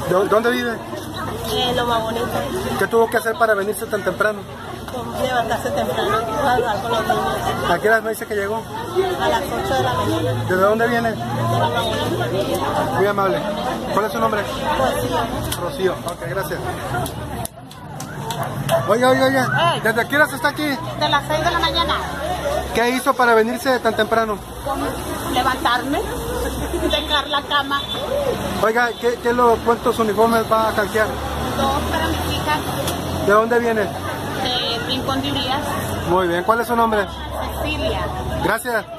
¿Dónde vive? Lo más bonito. ¿Qué tuvo que hacer para venirse tan temprano? Levantarse temprano, jugar con los niños. ¿A qué hora me dice que llegó? A las 8 de la mañana. ¿Desde dónde viene? De la mañana. Muy amable. ¿Cuál es su nombre? Rocío. Rocío. Ok, gracias. Oiga. ¿Desde qué horas está aquí? De las 6 de la mañana. ¿Qué hizo para venirse tan temprano? Levantarme, dejar la cama. Oiga, ¿cuántos uniformes va a canjear? 2 para mis hijas. ¿De dónde viene? De Rincón de Urias. Muy bien. ¿Cuál es su nombre? Cecilia. Gracias.